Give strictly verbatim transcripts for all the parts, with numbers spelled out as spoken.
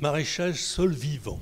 Maraîchage sol vivant.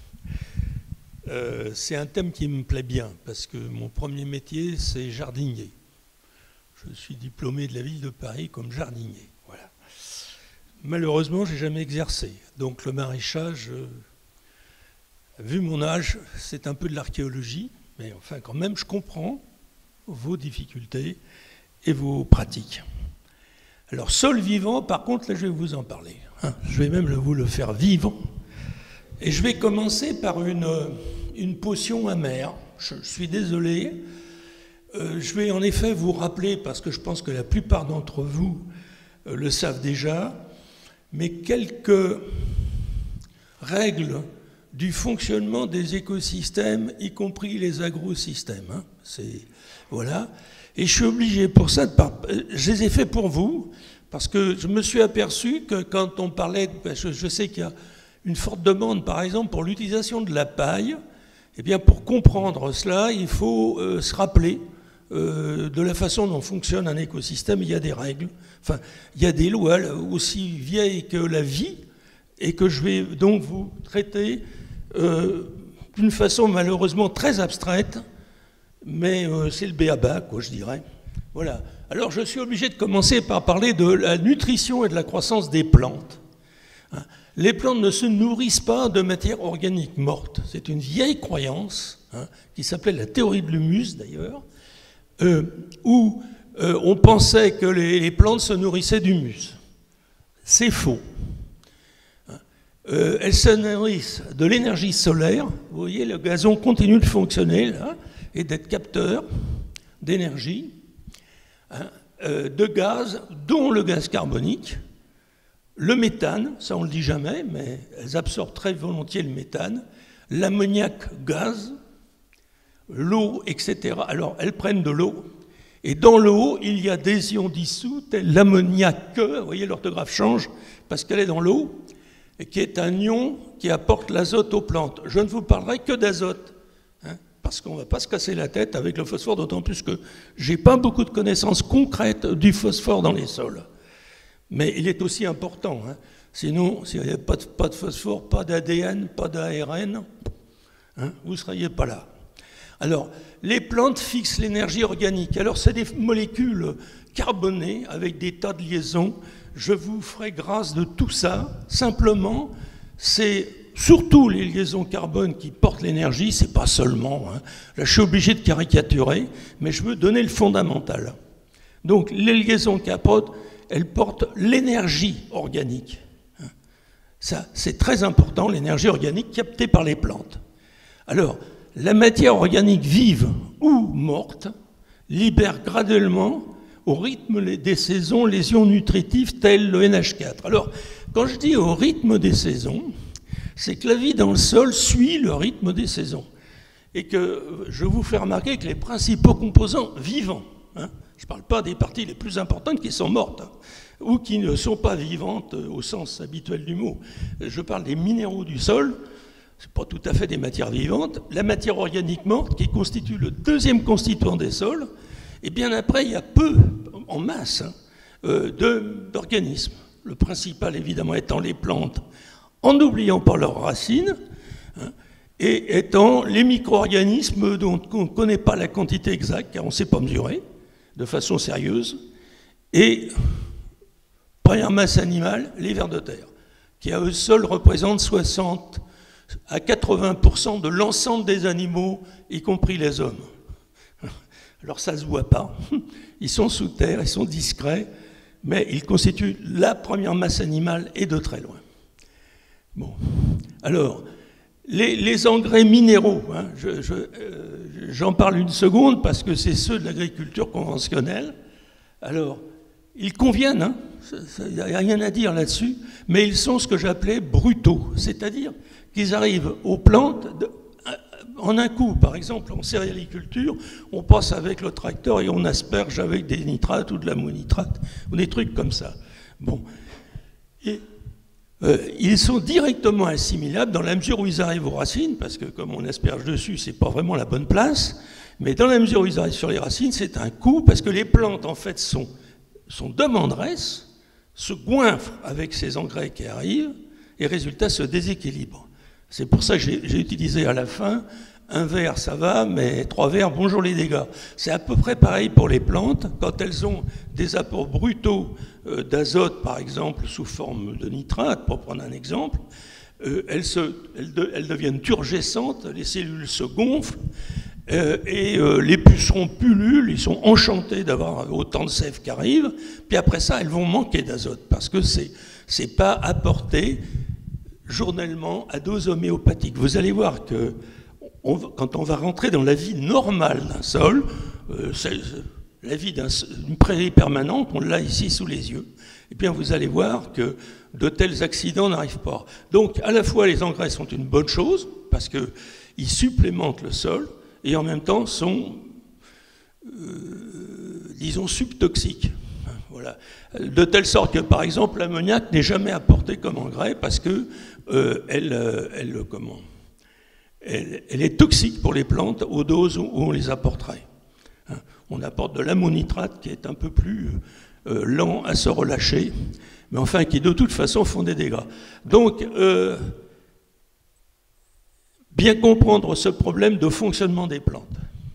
Euh, c'est un thème qui me plaît bien parce que mon premier métier, c'est jardinier. Je suis diplômé de la ville de Paris comme jardinier. Voilà. Malheureusement, je n'ai jamais exercé. Donc le maraîchage, euh, vu mon âge, c'est un peu de l'archéologie, mais enfin quand même, je comprends vos difficultés et vos pratiques. Alors sol vivant, par contre, là je vais vous en parler. Hein, je vais même vous le faire vivant. Et je vais commencer par une, une potion amère. Je, je suis désolé. Euh, je vais en effet vous rappeler, parce que je pense que la plupart d'entre vous euh, le savent déjà, mais quelques règles du fonctionnement des écosystèmes, y compris les agrosystèmes. Hein. C'est, voilà. Et je suis obligé pour ça, de par... je les ai fait pour vous, parce que je me suis aperçu que quand on parlait, je, je sais qu'il y a une forte demande, par exemple, pour l'utilisation de la paille, eh bien, pour comprendre cela, il faut euh, se rappeler euh, de la façon dont fonctionne un écosystème. Il y a des règles, enfin, il y a des lois aussi vieilles que la vie, et que je vais donc vous traiter euh, d'une façon malheureusement très abstraite, mais euh, c'est le b.a.-ba, quoi, je dirais. Voilà. Alors, je suis obligé de commencer par parler de la nutrition et de la croissance des plantes. Hein. Les plantes ne se nourrissent pas de matière organique morte. C'est une vieille croyance, hein, qui s'appelait la théorie de l'humus, d'ailleurs, euh, où euh, on pensait que les, les plantes se nourrissaient d'humus. C'est faux. Euh, elles se nourrissent de l'énergie solaire. Vous voyez, le gazon continue de fonctionner, là, et d'être capteur d'énergie, hein, euh, de gaz, dont le gaz carbonique, le méthane, ça on ne le dit jamais, mais elles absorbent très volontiers le méthane, l'ammoniac gaz, l'eau, et cetera. Alors, elles prennent de l'eau, et dans l'eau, il y a des ions dissous, tels l'ammoniac, vous voyez, l'orthographe change, parce qu'elle est dans l'eau, et qui est un ion qui apporte l'azote aux plantes. Je ne vous parlerai que d'azote, hein, parce qu'on ne va pas se casser la tête avec le phosphore, d'autant plus que je n'ai pas beaucoup de connaissances concrètes du phosphore dans les sols. Mais il est aussi important. Hein. Sinon, s'il n'y avait pas de, pas de phosphore, pas d'A D N, pas d'A R N, hein, vous ne seriez pas là. Alors, les plantes fixent l'énergie organique. Alors, c'est des molécules carbonées avec des tas de liaisons. Je vous ferai grâce de tout ça. Simplement, c'est surtout les liaisons carbone qui portent l'énergie, c'est pas seulement. Hein. Là, je suis obligé de caricaturer, mais je veux donner le fondamental. Donc, les liaisons carbone, elles portent l'énergie organique. Ça, c'est très important, l'énergie organique captée par les plantes. Alors, la matière organique vive ou morte libère graduellement, au rythme des saisons, les ions nutritifs tels le N H quatre. Alors, quand je dis au rythme des saisons, c'est que la vie dans le sol suit le rythme des saisons. Et que je vous fais remarquer que les principaux composants vivants, hein, je ne parle pas des parties les plus importantes qui sont mortes, hein, ou qui ne sont pas vivantes au sens habituel du mot. Je parle des minéraux du sol, ce n'est pas tout à fait des matières vivantes. La matière organique morte, qui constitue le deuxième constituant des sols, et bien après, il y a peu, en masse, hein, euh, d'organismes. Le principal, évidemment, étant les plantes, en n'oubliant pas leurs racines, hein, et étant les micro-organismes dont on ne connaît pas la quantité exacte, car on ne sait pas mesurer, de façon sérieuse, et première masse animale, les vers de terre, qui à eux seuls représentent soixante à quatre-vingts pour cent de l'ensemble des animaux, y compris les hommes. Alors ça ne se voit pas, ils sont sous terre, ils sont discrets, mais ils constituent la première masse animale et de très loin. Bon, alors, les, les engrais minéraux, hein, je, je, euh, j'en parle une seconde parce que c'est ceux de l'agriculture conventionnelle. Alors, ils conviennent, hein, il n'y a rien à dire là-dessus, mais ils sont ce que j'appelais brutaux, c'est-à-dire qu'ils arrivent aux plantes de, en un coup. Par exemple, en céréaliculture, on passe avec le tracteur et on asperge avec des nitrates ou de l'ammonitrate, ou des trucs comme ça. Bon. Et euh, ils sont directement assimilables dans la mesure où ils arrivent aux racines, parce que comme on asperge dessus, c'est pas vraiment la bonne place, mais dans la mesure où ils arrivent sur les racines, c'est un coup, parce que les plantes, en fait, sont, sont demanderesses, se goinfrent avec ces engrais qui arrivent, et résultat se déséquilibrent. C'est pour ça que j'ai utilisé à la fin un verre, ça va, mais trois verres, bonjour les dégâts. C'est à peu près pareil pour les plantes. Quand elles ont des apports brutaux euh, d'azote, par exemple, sous forme de nitrate, pour prendre un exemple, euh, elles, se, elles, de, elles deviennent turgescentes, les cellules se gonflent, euh, et euh, les pucerons pullulent, ils sont enchantés d'avoir autant de sève qui arrive, puis après ça, elles vont manquer d'azote, parce que c'est c'est pas apporté journellement à dose homéopathique. Vous allez voir que On, quand on va rentrer dans la vie normale d'un sol, euh, la vie d'une prairie permanente, on l'a ici sous les yeux, et bien vous allez voir que de tels accidents n'arrivent pas. Donc à la fois les engrais sont une bonne chose, parce qu'ils supplémentent le sol, et en même temps sont, euh, disons, subtoxiques. Voilà. De telle sorte que, par exemple, l'ammoniac n'est jamais apporté comme engrais, parce que euh, elle, elle, comment Elle, elle est toxique pour les plantes aux doses où on les apporterait. Hein, on apporte de l'ammonitrate qui est un peu plus euh, lent à se relâcher, mais enfin qui de toute façon font des dégâts. Donc, euh, bien comprendre ce problème de fonctionnement des plantes.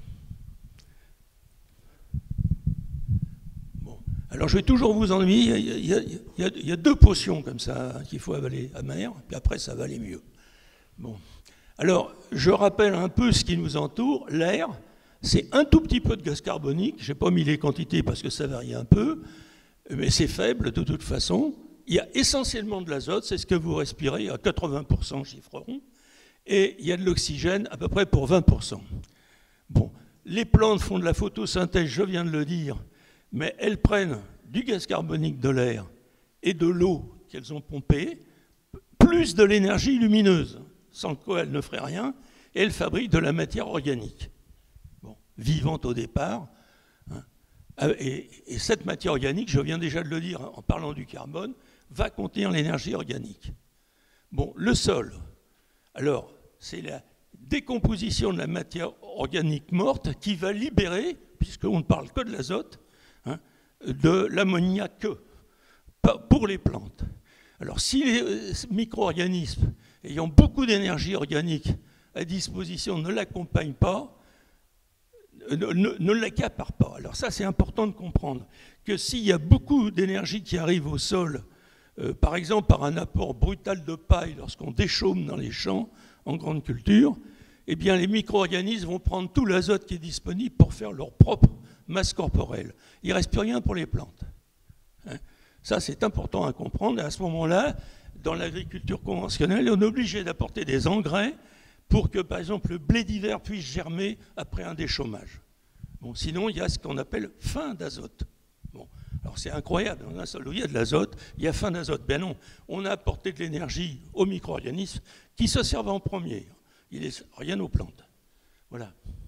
Bon. Alors je vais toujours vous ennuyer, il y a, il y a, il y a, il y a deux potions comme ça qu'il faut avaler amères, puis après ça va aller mieux. Bon. Alors, je rappelle un peu ce qui nous entoure. L'air, c'est un tout petit peu de gaz carbonique. Je n'ai pas mis les quantités parce que ça varie un peu, mais c'est faible de toute façon. Il y a essentiellement de l'azote, c'est ce que vous respirez, à quatre-vingts pour cent chiffre rond, et il y a de l'oxygène à peu près pour vingt pour cent. Bon, les plantes font de la photosynthèse, je viens de le dire, mais elles prennent du gaz carbonique de l'air et de l'eau qu'elles ont pompée, plus de l'énergie lumineuse, sans quoi elle ne ferait rien, et elle fabrique de la matière organique, bon, vivante au départ. Hein, et, et cette matière organique, je viens déjà de le dire en parlant du carbone, va contenir l'énergie organique. Bon, le sol, alors, c'est la décomposition de la matière organique morte qui va libérer, puisqu'on ne parle que de l'azote, hein, de l'ammoniac pour les plantes. Alors, si les micro-organismes ayant beaucoup d'énergie organique à disposition ne l'accompagnent pas, ne, ne, ne l'accaparent pas. Alors ça, c'est important de comprendre que s'il y a beaucoup d'énergie qui arrive au sol, euh, par exemple par un apport brutal de paille lorsqu'on déchaume dans les champs en grande culture, eh bien les micro-organismes vont prendre tout l'azote qui est disponible pour faire leur propre masse corporelle. Il ne reste plus rien pour les plantes. Hein, ça, c'est important à comprendre. Et à ce moment-là, dans l'agriculture conventionnelle, on est obligé d'apporter des engrais pour que, par exemple, le blé d'hiver puisse germer après un déchaumage. Bon, sinon, il y a ce qu'on appelle faim d'azote. Bon, alors c'est incroyable, dans un sol où il y a de l'azote, il y a faim d'azote. Ben non, on a apporté de l'énergie aux micro-organismes qui se servent en premier. Il n'est rien aux plantes. Voilà.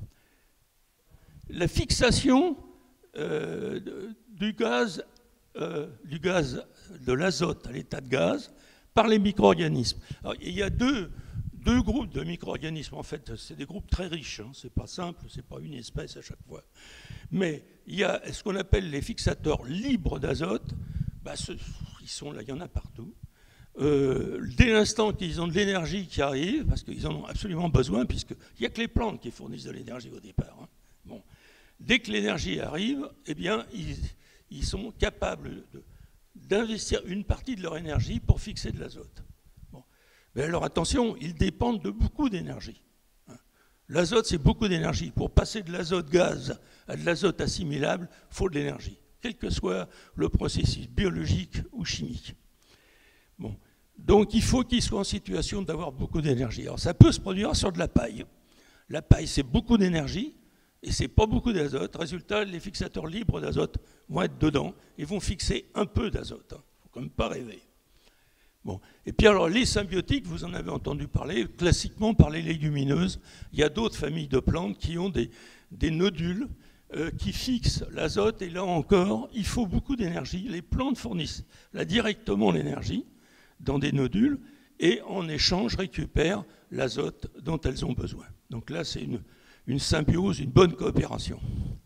La fixation euh, du gaz, euh, du gaz de l'azote à l'état de gaz, par les micro-organismes. Alors, il y a deux, deux groupes de micro-organismes. En fait, c'est des groupes très riches. Hein. Ce n'est pas simple, ce n'est pas une espèce à chaque fois. Mais il y a ce qu'on appelle les fixateurs libres d'azote. Bah, ce, ils sont là, il y en a partout. Euh, dès l'instant qu'ils ont de l'énergie qui arrive, parce qu'ils en ont absolument besoin, puisqu'il n'y a que les plantes qui fournissent de l'énergie au départ. Hein. Bon. Dès que l'énergie arrive, eh bien, ils, ils sont capables de d'investir une partie de leur énergie pour fixer de l'azote. Bon. Mais alors attention, ils dépendent de beaucoup d'énergie. L'azote, c'est beaucoup d'énergie. Pour passer de l'azote gaz à de l'azote assimilable, il faut de l'énergie, quel que soit le processus biologique ou chimique. Bon. Donc il faut qu'ils soient en situation d'avoir beaucoup d'énergie. Alors ça peut se produire sur de la paille. La paille, c'est beaucoup d'énergie, et c'est pas beaucoup d'azote. Résultat, les fixateurs libres d'azote vont être dedans et vont fixer un peu d'azote. Il ne faut quand même pas rêver. Bon. Et puis alors, les symbiotiques, vous en avez entendu parler, classiquement par les légumineuses. Il y a d'autres familles de plantes qui ont des, des nodules euh, qui fixent l'azote. Et là encore, il faut beaucoup d'énergie. Les plantes fournissent là directement l'énergie dans des nodules et en échange récupèrent l'azote dont elles ont besoin. Donc là, c'est une... une symbiose, une bonne coopération.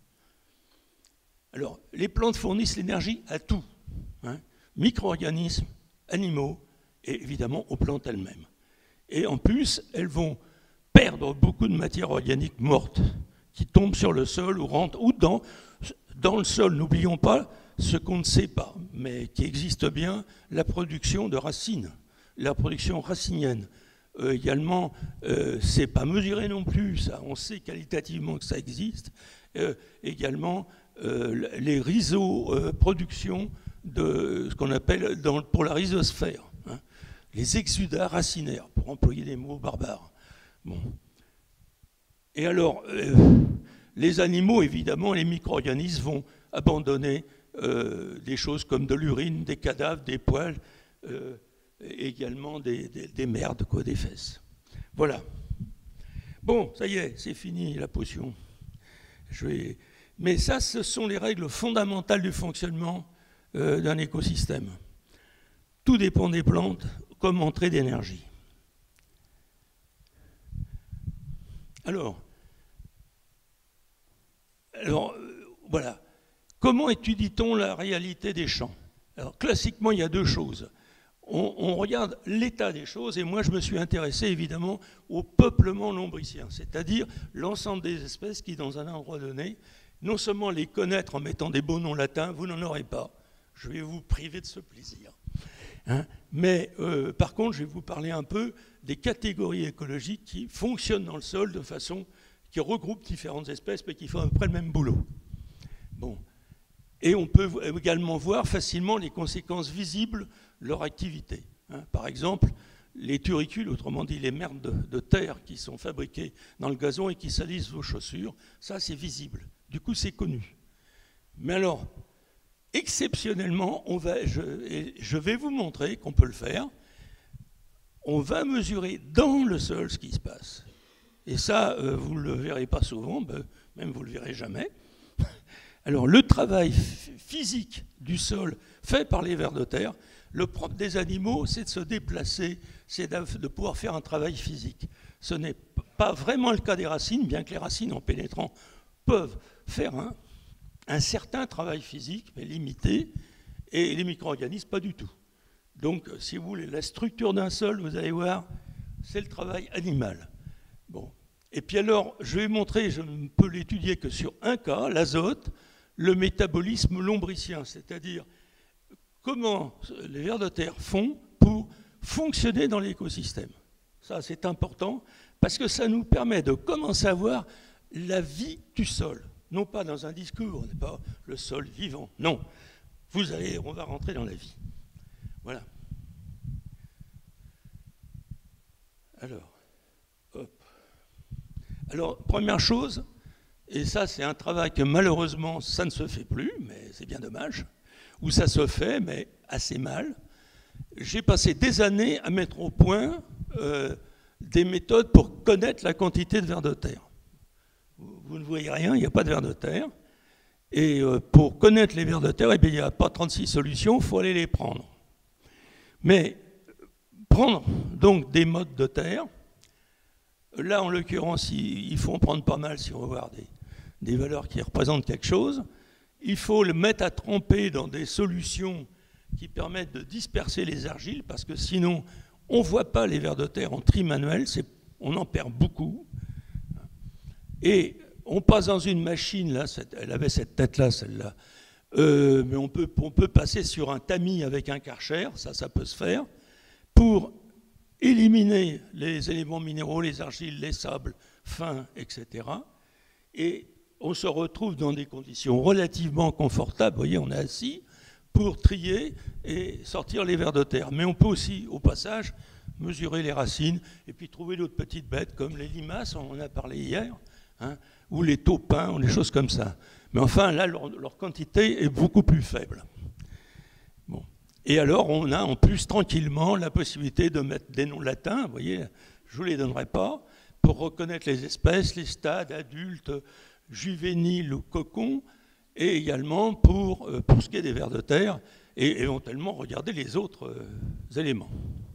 Alors, les plantes fournissent l'énergie à tout, hein, micro-organismes, animaux et évidemment aux plantes elles-mêmes. Et en plus, elles vont perdre beaucoup de matière organique morte qui tombe sur le sol ou rentre ou dans, dans le sol. N'oublions pas ce qu'on ne sait pas, mais qui existe bien, la production de racines, la production racinienne. Euh, également, euh, c'est pas mesuré non plus, ça. On sait qualitativement que ça existe. Euh, également, euh, les rhizo euh, production de ce qu'on appelle dans, pour la rhizosphère, hein, les exudats racinaires, pour employer des mots barbares. Bon. Et alors, euh, les animaux, évidemment, les micro-organismes vont abandonner euh, des choses comme de l'urine, des cadavres, des poils, euh, et également des, des, des merdes, quoi, des fesses. Voilà. Bon, ça y est, c'est fini la potion. Je vais... Mais ça, ce sont les règles fondamentales du fonctionnement euh, d'un écosystème. Tout dépend des plantes comme entrée d'énergie. Alors, alors euh, voilà. Comment étudie-t-on la réalité des champs? Alors, classiquement, il y a deux choses. On, on regarde l'état des choses, et moi, je me suis intéressé, évidemment, au peuplement lombricien, c'est-à-dire l'ensemble des espèces qui, dans un endroit donné, non seulement les connaître en mettant des beaux noms latins, vous n'en aurez pas. Je vais vous priver de ce plaisir. Hein, mais, euh, par contre, je vais vous parler un peu des catégories écologiques qui fonctionnent dans le sol de façon qui regroupent différentes espèces, mais qui font à peu près le même boulot. Bon. Et on peut également voir facilement les conséquences visibles de leur activité. Hein. Par exemple, les turicules, autrement dit les merdes de, de terre qui sont fabriquées dans le gazon et qui salissent vos chaussures, ça c'est visible. Du coup, c'est connu. Mais alors, exceptionnellement, on va, je, et je vais vous montrer qu'on peut le faire. On va mesurer dans le sol ce qui se passe. Et ça, euh, vous ne le verrez pas souvent, ben, même vous ne le verrez jamais. Alors, le travail physique du sol fait par les vers de terre, le propre des animaux, c'est de se déplacer, c'est de pouvoir faire un travail physique. Ce n'est pas vraiment le cas des racines, bien que les racines, en pénétrant, peuvent faire un, un certain travail physique, mais limité, et les micro-organismes, pas du tout. Donc, si vous voulez, la structure d'un sol, vous allez voir, c'est le travail animal. Bon. Et puis alors, je vais montrer, je ne peux l'étudier que sur un cas, l'azote, le métabolisme lombricien, c'est-à-dire comment les vers de terre font pour fonctionner dans l'écosystème. Ça, c'est important, parce que ça nous permet de commencer à voir la vie du sol. Non pas dans un discours, n'est pas le sol vivant, non. Vous allez, on va rentrer dans la vie. Voilà. Alors, hop. Alors, première chose, et ça c'est un travail que malheureusement ça ne se fait plus, mais c'est bien dommage, ou ça se fait, mais assez mal. J'ai passé des années à mettre au point euh, des méthodes pour connaître la quantité de vers de terre. Vous ne voyez rien, il n'y a pas de vers de terre. Et euh, pour connaître les vers de terre, eh bien, il n'y a pas trente-six solutions, il faut aller les prendre. Mais prendre donc des modes de terre, là en l'occurrence, il faut en prendre pas mal si on veut voir des, des valeurs qui représentent quelque chose. Il faut le mettre à tremper dans des solutions qui permettent de disperser les argiles, parce que sinon, on ne voit pas les vers de terre en tri manuel, on en perd beaucoup. Et on passe dans une machine, là, elle avait cette tête-là, celle-là, euh, mais on peut, on peut passer sur un tamis avec un Karcher, ça, ça peut se faire, pour éliminer les éléments minéraux, les argiles, les sables fins, et cetera. Et on se retrouve dans des conditions relativement confortables, vous voyez, on est assis, pour trier et sortir les vers de terre. Mais on peut aussi, au passage, mesurer les racines et puis trouver d'autres petites bêtes comme les limaces, on en a parlé hier, hein, ou les taupins, ou des choses comme ça. Mais enfin, là, leur, leur quantité est beaucoup plus faible. Bon. Et alors, on a en plus tranquillement la possibilité de mettre des noms latins, vous voyez, je ne vous les donnerai pas, pour reconnaître les espèces, les stades adultes, juvéniles ou cocons, et également pour, euh, pour ce qui est des vers de terre, et éventuellement regarder les autres euh, éléments.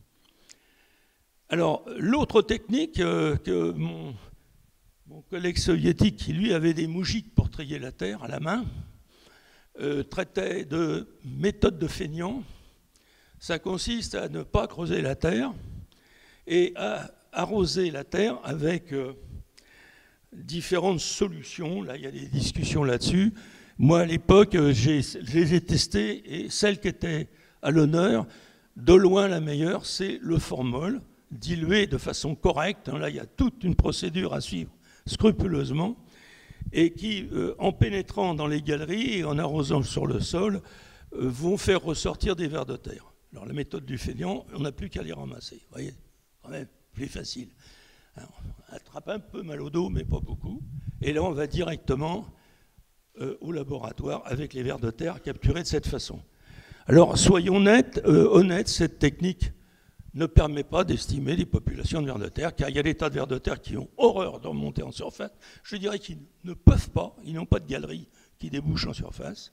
Alors, l'autre technique euh, que mon, mon collègue soviétique, qui lui avait des moujiks pour trier la terre à la main, euh, traitait de méthode de feignant, Ça consiste à ne pas creuser la terre et à arroser la terre avec euh, différentes solutions. Là, il y a des discussions là-dessus. Moi, à l'époque, je les ai testées et celle qui était à l'honneur, de loin la meilleure, c'est le formol, dilué de façon correcte. Là, il y a toute une procédure à suivre scrupuleusement et qui, euh, en pénétrant dans les galeries et en arrosant sur le sol, euh, vont faire ressortir des vers de terre. Alors, la méthode du fainéant, on n'a plus qu'à les ramasser. Vous voyez, quand même, plus facile. Alors, on attrape un peu mal au dos, mais pas beaucoup. Et là, on va directement euh, au laboratoire avec les vers de terre capturés de cette façon. Alors, soyons nets, euh, honnêtes, cette technique ne permet pas d'estimer les populations de vers de terre, car il y a des tas de vers de terre qui ont horreur de remonter en surface. Je dirais qu'ils ne peuvent pas, ils n'ont pas de galerie qui débouche en surface.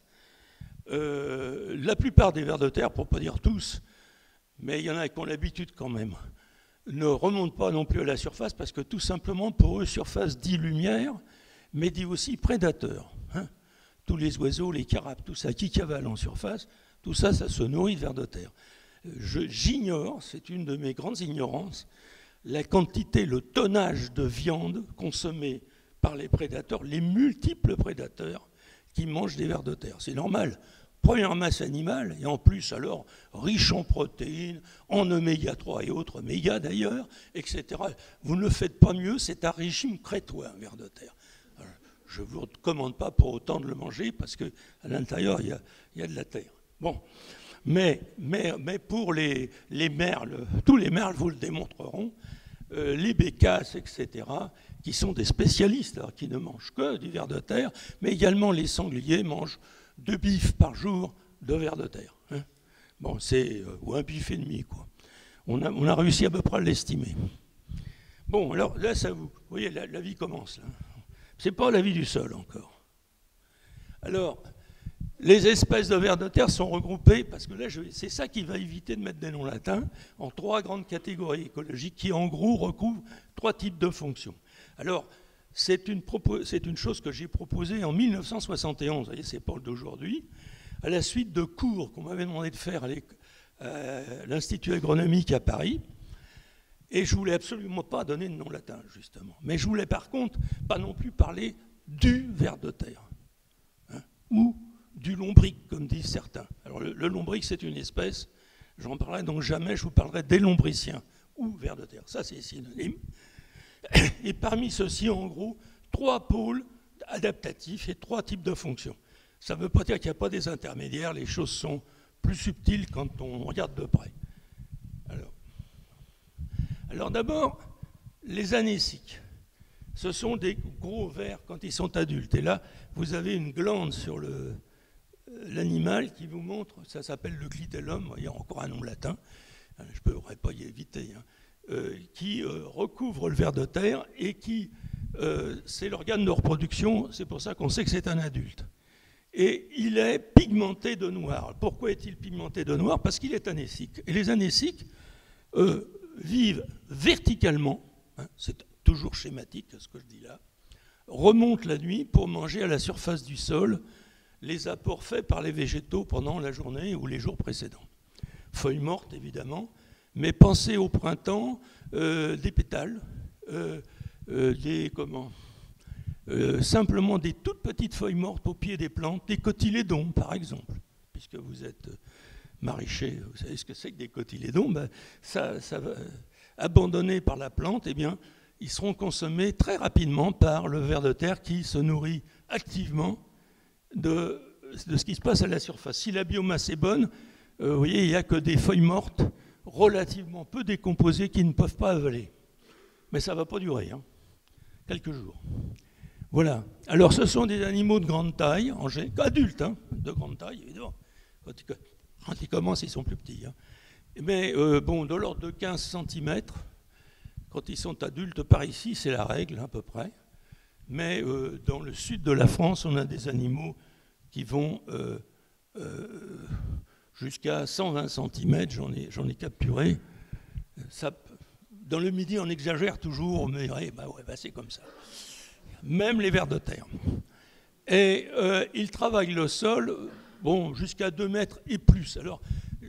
Euh, la plupart des vers de terre, pour ne pas dire tous, mais il y en a qui ont l'habitude quand même, ne remontent pas non plus à la surface, parce que tout simplement, pour eux, surface dit lumière, mais dit aussi prédateur. Hein. Tous les oiseaux, les carapes, tout ça, qui cavalent en surface, tout ça, ça se nourrit de vers de terre. J'ignore, c'est une de mes grandes ignorances, la quantité, le tonnage de viande consommée par les prédateurs, les multiples prédateurs qui mangent des vers de terre. C'est normal. Première masse animale, et en plus alors riche en protéines, en oméga trois et autres oméga d'ailleurs, et cetera. Vous ne le faites pas mieux, c'est un régime crétois, un ver de terre. Alors, je ne vous recommande pas pour autant de le manger, parce qu'à l'intérieur, il y a, il y a de la terre. Bon. Mais, mais, mais pour les, les merles, tous les merles vous le démontreront, euh, les bécasses, et cetera, qui sont des spécialistes, alors, qui ne mangent que du ver de terre, mais également les sangliers mangent deux bifs par jour de vers de terre. Hein. Bon, c'est, euh, ou un bif et demi, quoi. On a, on a réussi à peu près à l'estimer. Bon, alors là, ça vous, vous voyez, la, la vie commence, là. C'est pas la vie du sol, encore. Alors, les espèces de vers de terre sont regroupées, parce que là, c'est ça qui va éviter de mettre des noms latins, en trois grandes catégories écologiques qui, en gros, recouvrent trois types de fonctions. Alors, c'est une, une chose que j'ai proposée en mille neuf cent soixante et onze, vous voyez, c'est pas d'aujourd'hui, à la suite de cours qu'on m'avait demandé de faire à l'Institut agronomique à Paris, et je voulais absolument pas donner de nom latin, justement. Mais je voulais, par contre, pas non plus parler du ver de terre, hein, ou du lombric, comme disent certains. Alors le, le lombric, c'est une espèce, j'en parlerai donc jamais, je vous parlerai des lombriciens, ou vers de terre, ça c'est synonyme. Et parmi ceux-ci, en gros, trois pôles adaptatifs et trois types de fonctions. Ça ne veut pas dire qu'il n'y a pas des intermédiaires, les choses sont plus subtiles quand on regarde de près. Alors, alors d'abord, les anéciques. Ce sont des gros vers quand ils sont adultes. Et là, vous avez une glande sur le... l'animal qui vous montre, ça s'appelle le clitellum, il y a encore un nom latin, je ne pourrais pas y éviter, hein, euh, qui euh, recouvre le ver de terre et qui, euh, c'est l'organe de reproduction, c'est pour ça qu'on sait que c'est un adulte. Et il est pigmenté de noir. Pourquoi est-il pigmenté de noir? Parce qu'il est anécique. Et les anéciques euh, vivent verticalement, hein, c'est toujours schématique ce que je dis là, remontent la nuit pour manger à la surface du sol les apports faits par les végétaux pendant la journée ou les jours précédents. Feuilles mortes, évidemment, mais pensez au printemps, euh, des pétales, euh, euh, des, comment, euh, simplement des toutes petites feuilles mortes au pied des plantes, des cotylédons, par exemple, puisque vous êtes maraîcher, vous savez ce que c'est que des cotylédons, ben, ça, ça va, abandonnés par la plante, eh bien, ils seront consommés très rapidement par le ver de terre qui se nourrit activement De, de ce qui se passe à la surface. Si la biomasse est bonne, euh, vous voyez, il n'y a que des feuilles mortes relativement peu décomposées qui ne peuvent pas avaler. Mais ça ne va pas durer, hein. Quelques jours. Voilà. Alors, ce sont des animaux de grande taille, en général, adultes, hein, de grande taille, évidemment. Quand ils, quand ils commencent, ils sont plus petits. Hein. Mais euh, bon, de l'ordre de quinze centimètres, quand ils sont adultes, par ici, c'est la règle, à peu près. Mais euh, dans le sud de la France, on a des animaux qui vont euh, euh, jusqu'à cent vingt centimètres, j'en ai, j'en ai capturé. Ça, dans le Midi, on exagère toujours, mais bah ouais, bah c'est comme ça. Même les vers de terre. Et euh, ils travaillent le sol, bon, jusqu'à deux mètres et plus. Alors,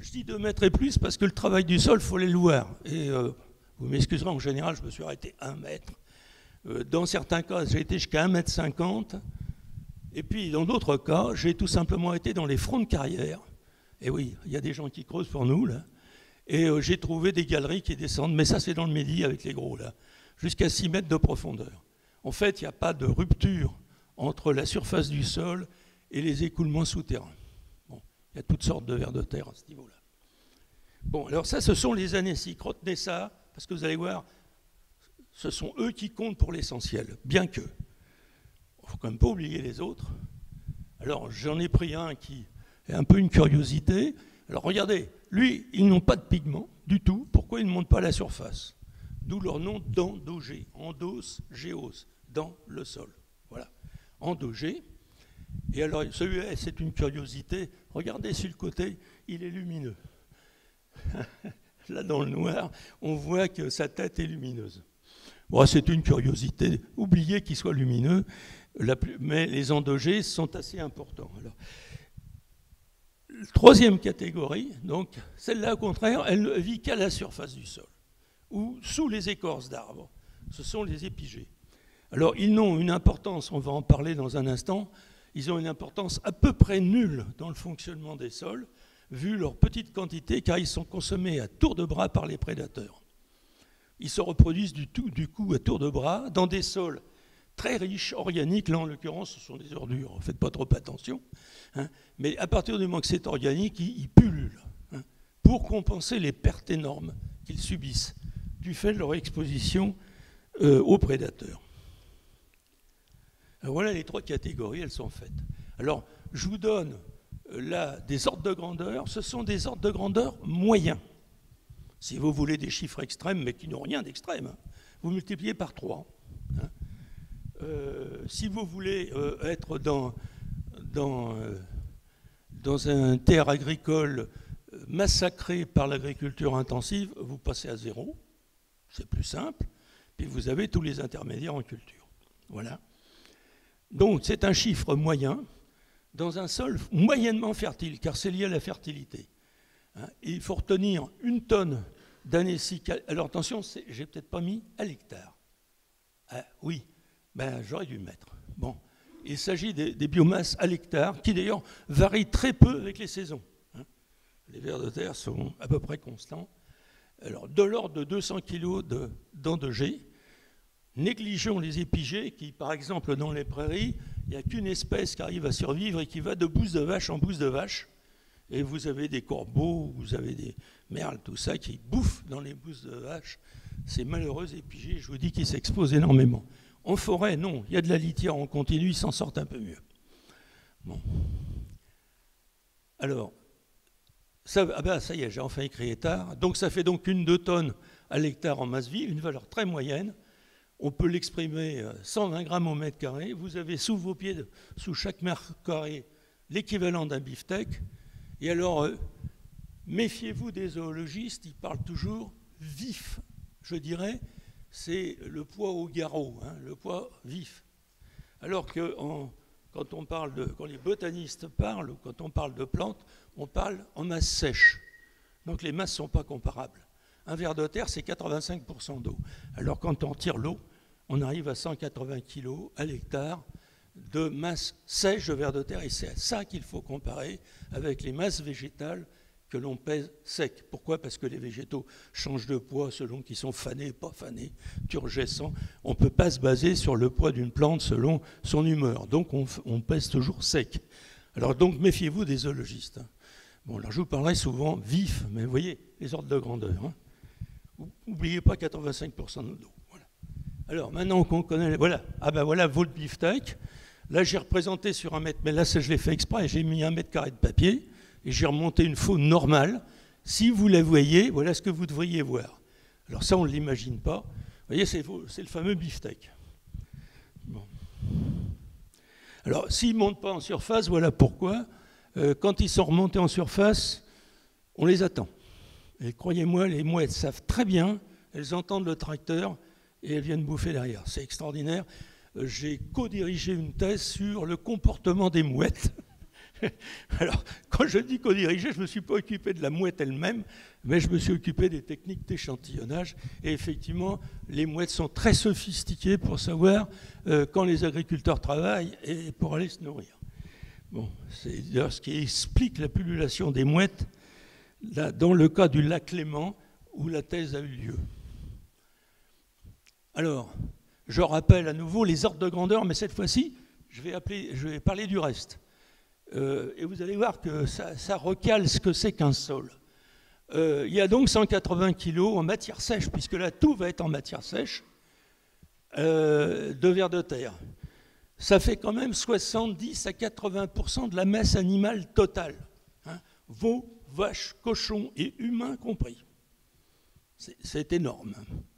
je dis deux mètres et plus parce que le travail du sol, il faut aller le voir. Et euh, vous m'excuserez, en général, je me suis arrêté un mètre. Euh, dans certains cas, j'ai été jusqu'à un mètre cinquante. Et puis, dans d'autres cas, j'ai tout simplement été dans les fronts de carrière. Et oui, il y a des gens qui creusent pour nous, là. Et euh, j'ai trouvé des galeries qui descendent, mais ça, c'est dans le Midi avec les gros, là, jusqu'à six mètres de profondeur. En fait, il n'y a pas de rupture entre la surface du sol et les écoulements souterrains. Bon, il y a toutes sortes de vers de terre à ce niveau-là. Bon, alors ça, ce sont les anéciques. Retenez ça, parce que vous allez voir, ce sont eux qui comptent pour l'essentiel, bien que. Il ne faut quand même pas oublier les autres. Alors, j'en ai pris un qui est un peu une curiosité. Alors, regardez, lui, ils n'ont pas de pigments du tout. Pourquoi ils ne montent pas à la surface? D'où leur nom d'endogé, endos, géos, dans le sol. Voilà, endogé. Et alors, celui-là, c'est une curiosité. Regardez sur le côté, il est lumineux. Là, dans le noir, on voit que sa tête est lumineuse. Bon, c'est une curiosité. Oubliez qu'il soit lumineux, la plus, mais les endogés sont assez importants. Alors, troisième catégorie, donc celle-là, au contraire, elle ne vit qu'à la surface du sol ou sous les écorces d'arbres. Ce sont les épigées. Alors, ils n'ont une importance, on va en parler dans un instant, ils ont une importance à peu près nulle dans le fonctionnement des sols, vu leur petite quantité, car ils sont consommés à tour de bras par les prédateurs. Ils se reproduisent du, tout, du coup à tour de bras dans des sols très riches, organiques. Là, en l'occurrence, ce sont des ordures, faites pas trop attention. Hein. Mais à partir du moment que c'est organique, ils, ils pullulent hein, pour compenser les pertes énormes qu'ils subissent du fait de leur exposition euh, aux prédateurs. Alors, voilà les trois catégories, elles sont faites. Alors, je vous donne euh, là des ordres de grandeur. Ce sont des ordres de grandeur moyens. Si vous voulez des chiffres extrêmes, mais qui n'ont rien d'extrême, hein, vous multipliez par trois. Hein. Euh, si vous voulez euh, être dans, dans, euh, dans un terre agricole massacrée par l'agriculture intensive, vous passez à zéro. C'est plus simple. Puis vous avez tous les intermédiaires en culture. Voilà. Donc c'est un chiffre moyen dans un sol moyennement fertile, car c'est lié à la fertilité. Hein, il faut retenir une tonne d'anécique. Alors attention, j'ai peut-être pas mis à l'hectare. Ah, oui, ben, j'aurais dû le mettre. Bon, il s'agit des, des biomasses à l'hectare, qui d'ailleurs varient très peu avec les saisons. Hein. Les vers de terre sont à peu près constants. Alors, de l'ordre de deux cents kilos d'endogés. Négligeons les épigées qui, par exemple, dans les prairies, il n'y a qu'une espèce qui arrive à survivre et qui va de bouse de vache en bouse de vache. Et vous avez des corbeaux, vous avez des merles, tout ça, qui bouffent dans les bousses de vache. Ces malheureux épigées, je vous dis qu'ils s'exposent énormément. En forêt, non, il y a de la litière en continu, ils s'en sortent un peu mieux. Bon. Alors, ça, ah ben, ça y est, j'ai enfin écrit hectare. Donc ça fait donc une deux tonnes à l'hectare en masse vive, une valeur très moyenne. On peut l'exprimer cent vingt grammes au mètre carré. Vous avez sous vos pieds, sous chaque mètre carré, l'équivalent d'un beefsteak. Et alors, euh, méfiez-vous des zoologistes, ils parlent toujours vif, je dirais, c'est le poids au garrot, hein, le poids vif. Alors que en, quand, on parle de, quand les botanistes parlent, ou quand on parle de plantes, on parle en masse sèche. Donc les masses ne sont pas comparables. Un ver de terre, c'est quatre-vingt-cinq pour cent d'eau. Alors quand on tire l'eau, on arrive à cent quatre-vingts kilos à l'hectare de masse sèche de vers de terre. Et c'est ça qu'il faut comparer avec les masses végétales que l'on pèse sec. Pourquoi? Parce que les végétaux changent de poids selon qu'ils sont fanés, pas fanés, turgescents. On ne peut pas se baser sur le poids d'une plante selon son humeur. Donc on, on pèse toujours sec. Alors donc méfiez-vous des zoologistes. Bon, alors je vous parlerai souvent vif, mais vous voyez les ordres de grandeur. Hein. N'oubliez pas quatre-vingt-cinq pour cent d'eau. Voilà. Alors maintenant qu'on connaît, les... voilà, ah ben voilà votre beefsteak. Là j'ai représenté sur un mètre, mais là ça, je l'ai fait exprès. J'ai mis un mètre carré de papier et j'ai remonté une faune normale. Si vous la voyez, voilà ce que vous devriez voir. Alors ça on ne l'imagine pas. Vous voyez, c'est le fameux beefsteak. Bon. Alors s'ils ne montent pas en surface, voilà pourquoi. Euh, quand ils sont remontés en surface, on les attend. Et croyez-moi, les mouettes savent très bien, elles entendent le tracteur et elles viennent bouffer derrière. C'est extraordinaire. J'ai co-dirigé une thèse sur le comportement des mouettes. Alors, quand je dis co-dirigé, je ne me suis pas occupé de la mouette elle-même, mais je me suis occupé des techniques d'échantillonnage. Et effectivement, les mouettes sont très sophistiquées pour savoir euh, quand les agriculteurs travaillent et pour aller se nourrir. Bon, c'est d'ailleurs ce qui explique la pullulation des mouettes là, dans le cas du lac Léman où la thèse a eu lieu. Alors, je rappelle à nouveau les ordres de grandeur, mais cette fois-ci, je vais, appeler, je vais parler du reste. Euh, et vous allez voir que ça, ça recale ce que c'est qu'un sol. Euh, il y a donc cent quatre-vingts kilos en matière sèche, puisque là, tout va être en matière sèche, euh, de vers de terre. Ça fait quand même soixante-dix à quatre-vingts pour cent de la masse animale totale. Hein, veaux, vaches, cochons et humains compris. C'est énorme.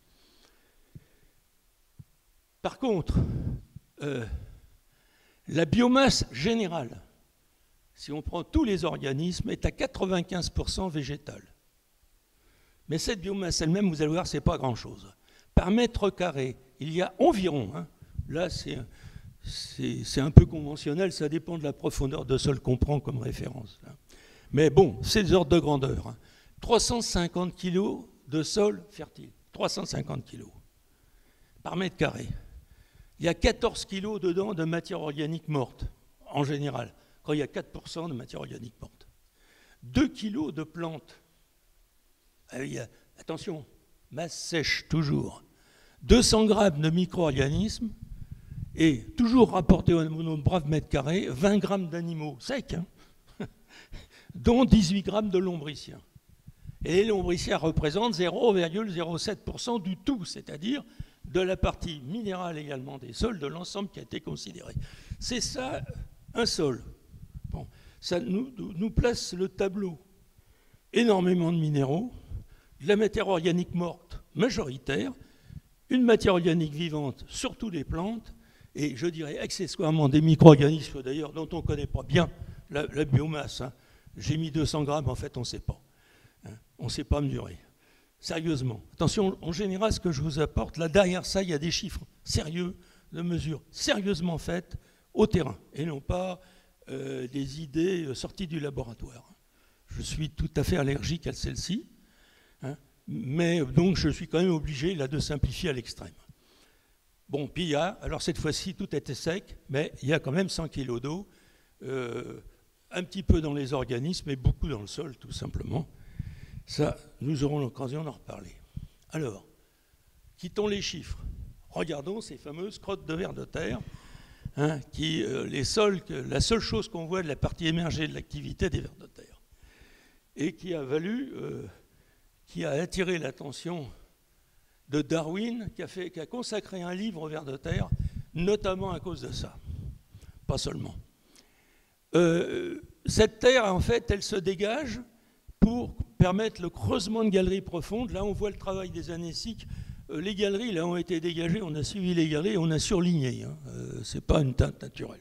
Par contre, euh, la biomasse générale, si on prend tous les organismes, est à quatre-vingt-quinze pour cent végétale. Mais cette biomasse elle-même, vous allez voir, ce n'est pas grand-chose. Par mètre carré, il y a environ, hein, là c'est un peu conventionnel, ça dépend de la profondeur de sol qu'on prend comme référence. Hein. Mais bon, c'est des ordres de grandeur. Hein. trois cent cinquante kilos de sol fertile, trois cent cinquante kilos par mètre carré. Il y a quatorze kilos dedans de matière organique morte, en général, quand il y a quatre pour cent de matière organique morte. deux kilos de plantes. Ah, il y a, attention, masse sèche toujours. deux cents grammes de micro-organismes et, toujours rapporté au nos braves mètres carrés, vingt grammes d'animaux secs, hein, dont dix-huit grammes de lombriciens. Et les lombriciens représentent zéro virgule zéro sept pour cent du tout, c'est-à-dire de la partie minérale également des sols, de l'ensemble qui a été considéré. C'est ça, un sol. Bon, ça nous, nous place le tableau. Énormément de minéraux, de la matière organique morte majoritaire, une matière organique vivante, surtout des plantes, et je dirais accessoirement des micro-organismes d'ailleurs dont on ne connaît pas bien la, la biomasse. Hein. J'ai mis deux cents grammes, en fait on ne sait pas. Hein. On ne sait pas mesurer. Sérieusement. Attention, en général, ce que je vous apporte, là derrière ça, il y a des chiffres sérieux de mesures sérieusement faites au terrain, et non pas euh, des idées sorties du laboratoire. Je suis tout à fait allergique à celle-ci, hein, mais donc je suis quand même obligé là de simplifier à l'extrême. Bon, puis il y a, alors cette fois-ci tout était sec, mais il y a quand même cent kilos d'eau, euh, un petit peu dans les organismes et beaucoup dans le sol tout simplement. Ça, nous aurons l'occasion d'en reparler. Alors, quittons les chiffres. Regardons ces fameuses crottes de vers de terre, hein, qui, euh, les sols, que, la seule chose qu'on voit de la partie émergée de l'activité des vers de terre, et qui a valu, euh, qui a attiré l'attention de Darwin, qui a, fait, qui a consacré un livre aux vers de terre, notamment à cause de ça. Pas seulement. Euh, cette terre, en fait, elle se dégage pour permettre le creusement de galeries profondes. Là, on voit le travail des anéciques. Euh, les galeries, là, ont été dégagées. On a suivi les galeries, on a surligné. Hein. Euh, Ce n'est pas une teinte naturelle.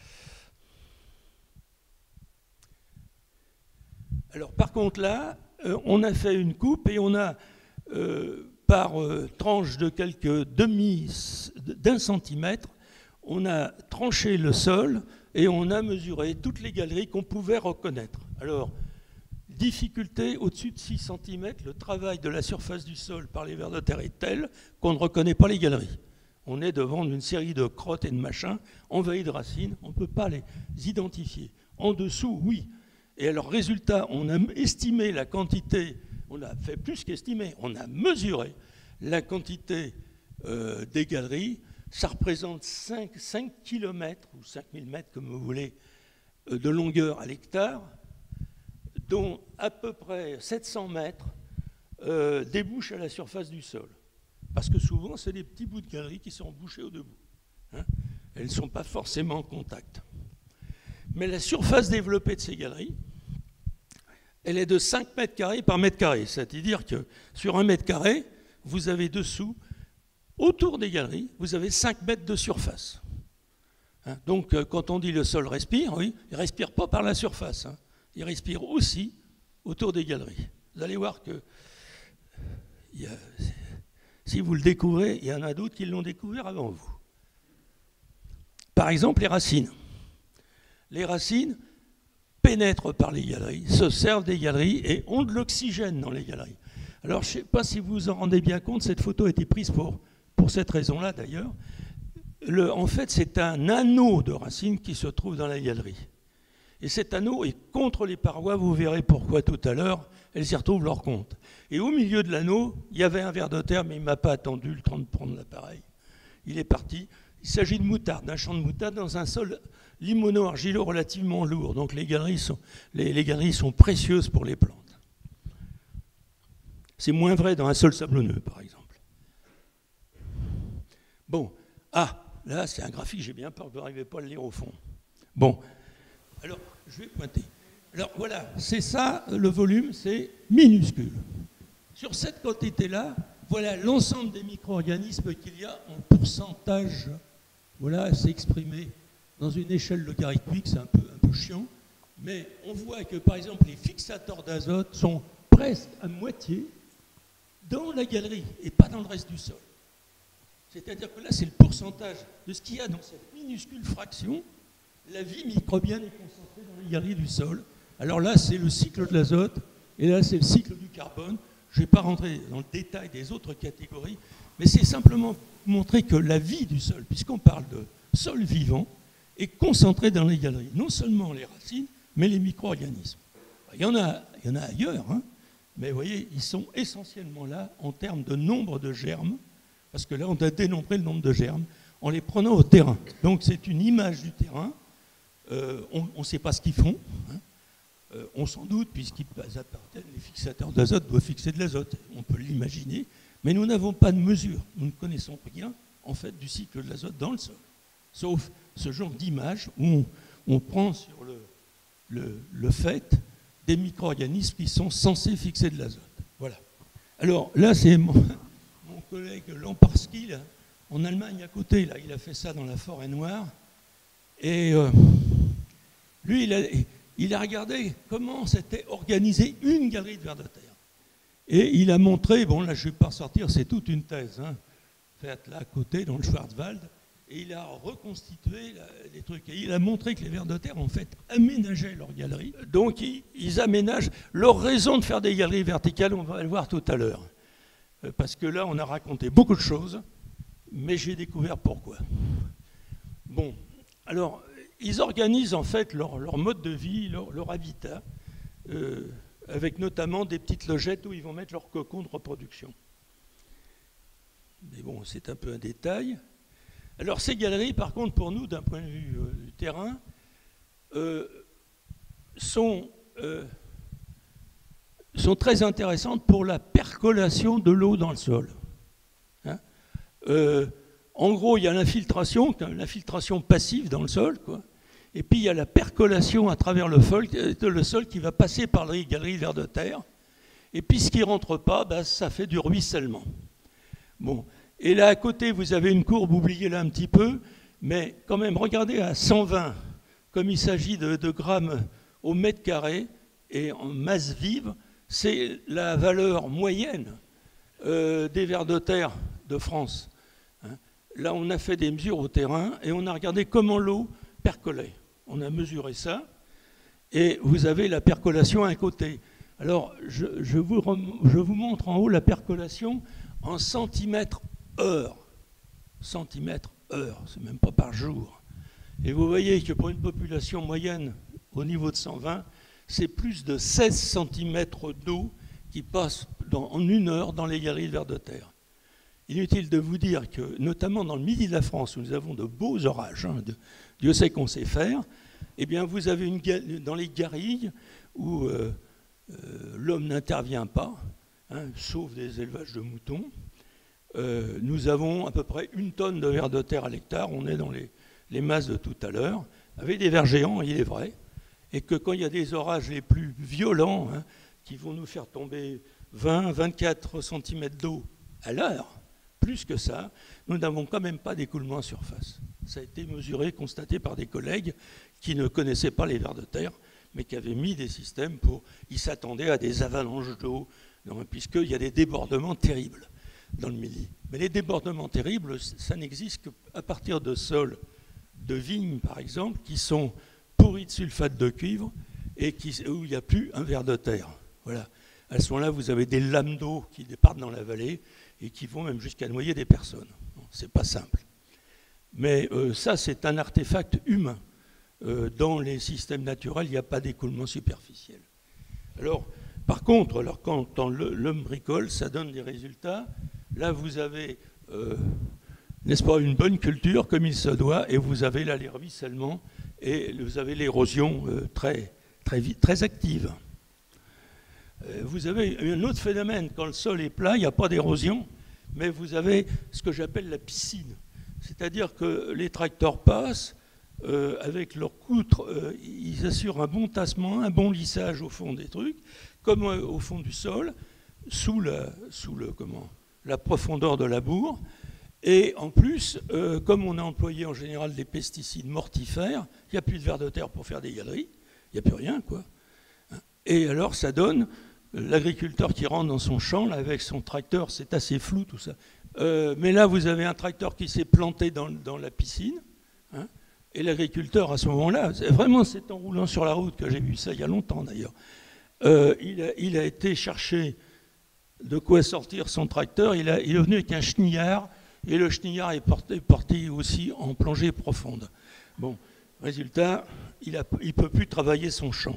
Alors, par contre, là, euh, on a fait une coupe et on a, euh, par euh, tranche de quelques demi, d'un centimètre, on a tranché le sol et on a mesuré toutes les galeries qu'on pouvait reconnaître. Alors, difficulté, au-dessus de six centimètres, le travail de la surface du sol par les vers de terre est tel qu'on ne reconnaît pas les galeries. On est devant une série de crottes et de machins envahis de racines, on ne peut pas les identifier. En dessous, oui. Et alors, résultat, on a estimé la quantité, on a fait plus qu'estimer, on a mesuré la quantité euh, des galeries. Ça représente cinq kilomètres, ou cinq mille mètres, comme vous voulez, euh, de longueur à l'hectare, dont à peu près sept cents mètres euh, débouchent à la surface du sol. Parce que souvent, c'est des petits bouts de galeries qui sont bouchés au debout. Hein. Elles ne sont pas forcément en contact. Mais la surface développée de ces galeries, elle est de cinq mètres carrés par mètre carré. C'est-à-dire que sur un mètre carré, vous avez dessous, autour des galeries, vous avez cinq mètres de surface. Hein. Donc, quand on dit le sol respire, oui, il ne respire pas par la surface. Hein. Il respire aussi autour des galeries. Vous allez voir que il y a, si vous le découvrez, il y en a d'autres qui l'ont découvert avant vous. Par exemple, les racines. Les racines, pénètrent par les galeries, se servent des galeries et ont de l'oxygène dans les galeries. Alors, je ne sais pas si vous vous en rendez bien compte, cette photo a été prise pour, pour cette raison-là, d'ailleurs. En fait, c'est un anneau de racines qui se trouve dans la galerie. Et cet anneau est contre les parois, vous verrez pourquoi tout à l'heure, elles y retrouvent leur compte. Et au milieu de l'anneau, il y avait un ver de terre, mais il ne m'a pas attendu le temps de prendre l'appareil. Il est parti. Il s'agit de moutarde, d'un champ de moutarde dans un sol limono-argileux relativement lourd. Donc les galeries sont, les, les galeries sont précieuses pour les plantes. C'est moins vrai dans un sol sablonneux, par exemple. Bon, ah, là c'est un graphique, j'ai bien peur que vous n'arrivez pas à le lire au fond. Bon, alors je vais pointer. Alors voilà, c'est ça, le volume, c'est minuscule. Sur cette quantité-là, voilà l'ensemble des micro-organismes qu'il y a en pourcentage. Voilà, c'est exprimé dans une échelle logarithmique, c'est un peu, un peu chiant, mais on voit que par exemple les fixateurs d'azote sont presque à moitié dans la galerie et pas dans le reste du sol. C'est-à-dire que là, c'est le pourcentage de ce qu'il y a dans cette minuscule fraction. La vie microbienne est concentrée dans les galeries du sol. Alors là, c'est le cycle de l'azote, et là, c'est le cycle du carbone. Je ne vais pas rentrer dans le détail des autres catégories, mais c'est simplement montrer que la vie du sol, puisqu'on parle de sol vivant, est concentrée dans les galeries. Non seulement les racines, mais les micro-organismes. Il y en a, il y en a ailleurs, hein, mais vous voyez, ils sont essentiellement là en termes de nombre de germes, parce que là, on a dénombré le nombre de germes en les prenant au terrain. Donc, c'est une image du terrain. Euh, on ne sait pas ce qu'ils font. Hein. Euh, on s'en doute, puisqu'ils appartiennent, les fixateurs d'azote doivent fixer de l'azote. On peut l'imaginer, mais nous n'avons pas de mesure. Nous ne connaissons rien, en fait, du cycle de l'azote dans le sol. Sauf ce genre d'image où on, on prend sur le, le, le fait des micro-organismes qui sont censés fixer de l'azote. Voilà. Alors, là, c'est mon, mon collègue Lamparski, là, en Allemagne à côté. Là, il a fait ça dans la forêt noire. Et euh, lui, il a... Il a regardé comment s'était organisée une galerie de vers de terre. Et il a montré, bon là je ne vais pas ressortir, c'est toute une thèse, hein, faite là à côté dans le Schwarzwald, et il a reconstitué la, les trucs. Et il a montré que les vers de terre en fait aménageaient leurs galeries. Donc ils, ils aménagent leur raison de faire des galeries verticales, on va le voir tout à l'heure. Parce que là on a raconté beaucoup de choses, mais j'ai découvert pourquoi. Bon, alors... Ils organisent en fait leur, leur mode de vie, leur, leur habitat, euh, avec notamment des petites logettes où ils vont mettre leur cocon de reproduction. Mais bon, c'est un peu un détail. Alors ces galeries, par contre, pour nous, d'un point de vue euh, du terrain, euh, sont, euh, sont très intéressantes pour la percolation de l'eau dans le sol. Hein euh, en gros, il y a l'infiltration, l'infiltration passive dans le sol, quoi. Et puis il y a la percolation à travers le, fol, le sol qui va passer par les galeries vers de terre. Et puis ce qui ne rentre pas, ben, ça fait du ruissellement. Bon. Et là à côté, vous avez une courbe, oubliez-la un petit peu, mais quand même, regardez à cent vingt, comme il s'agit de, de grammes au mètre carré, et en masse vive, c'est la valeur moyenne euh, des vers de terre de France. Hein. Là, on a fait des mesures au terrain et on a regardé comment l'eau percolait. On a mesuré ça, et vous avez la percolation à un côté. Alors, je, je, vous, je vous montre en haut la percolation en centimètres heure. Centimètres heure, c'est même pas par jour. Et vous voyez que pour une population moyenne au niveau de cent vingt, c'est plus de seize centimètres d'eau qui passe dans, en une heure dans les galeries de vers de terre. Inutile de vous dire que, notamment dans le midi de la France, où nous avons de beaux orages, hein, de, Dieu sait qu'on sait faire, eh bien vous avez une, dans les garrigues où euh, euh, l'homme n'intervient pas, hein, sauf des élevages de moutons, euh, nous avons à peu près une tonne de vers de terre à l'hectare, on est dans les, les masses de tout à l'heure, avec des vers géants, il est vrai, et que quand il y a des orages les plus violents, hein, qui vont nous faire tomber vingt à vingt-quatre centimètres d'eau à l'heure, plus que ça, nous n'avons quand même pas d'écoulement en surface. Ça a été mesuré, constaté par des collègues qui ne connaissaient pas les vers de terre, mais qui avaient mis des systèmes pour... Ils s'attendaient à des avalanches d'eau, puisqu'il y a des débordements terribles dans le Midi. Mais les débordements terribles, ça n'existe qu'à partir de sols de vignes, par exemple, qui sont pourris de sulfate de cuivre et qui, où il n'y a plus un ver de terre. Voilà. À ce moment-là, vous avez des lames d'eau qui départent dans la vallée et qui vont même jusqu'à noyer des personnes. C'est pas simple. Mais euh, ça, c'est un artefact humain. Euh, dans les systèmes naturels, il n'y a pas d'écoulement superficiel. Alors, par contre, alors, quand, quand l'homme bricole, ça donne des résultats. Là, vous avez, euh, n'est-ce pas, une bonne culture comme il se doit, et vous avez là les ruissellements, et vous avez l'érosion euh, très, très, vite, très active. Euh, vous avez un autre phénomène, quand le sol est plat, il n'y a pas d'érosion, mais vous avez ce que j'appelle la piscine. C'est-à-dire que les tracteurs passent, euh, avec leurs poutres, euh, ils assurent un bon tassement, un bon lissage au fond des trucs, comme euh, au fond du sol, sous, la, sous le, comment, la profondeur de la bourre. Et en plus, euh, comme on a employé en général des pesticides mortifères, il n'y a plus de vers de terre pour faire des galeries, il n'y a plus rien, quoi. Et alors ça donne l'agriculteur qui rentre dans son champ là, avec son tracteur, c'est assez flou tout ça. Euh, mais là, vous avez un tracteur qui s'est planté dans, dans la piscine, hein, et l'agriculteur, à ce moment-là, vraiment, c'est en roulant sur la route que j'ai vu ça, il y a longtemps d'ailleurs, euh, il, a, il a été chercher de quoi sortir son tracteur, il, a, il est venu avec un chenillard, et le chenillard est porté, porté aussi en plongée profonde. Bon, résultat, il ne il peut plus travailler son champ.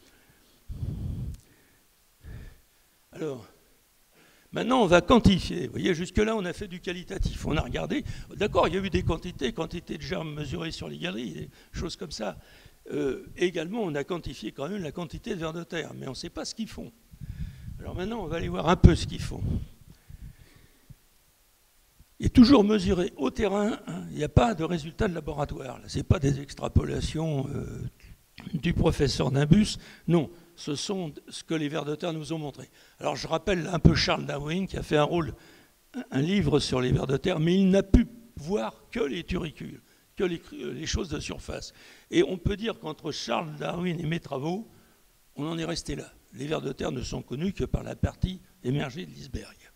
Alors, maintenant, on va quantifier. Vous voyez, jusque-là, on a fait du qualitatif. On a regardé. D'accord, il y a eu des quantités, quantités de germes mesurées sur les galeries, des choses comme ça. Euh, également, on a quantifié quand même la quantité de vers de terre, mais on ne sait pas ce qu'ils font. Alors maintenant, on va aller voir un peu ce qu'ils font. Et toujours mesuré au terrain, hein, il n'y a pas de résultat de laboratoire. Ce n'est pas des extrapolations euh, du professeur Nimbus. Non. Ce sont ce que les vers de terre nous ont montré. Alors je rappelle un peu Charles Darwin qui a fait un rôle, un livre sur les vers de terre, mais il n'a pu voir que les turicules, que les, les choses de surface. Et on peut dire qu'entre Charles Darwin et mes travaux, on en est resté là. Les vers de terre ne sont connus que par la partie émergée de l'iceberg.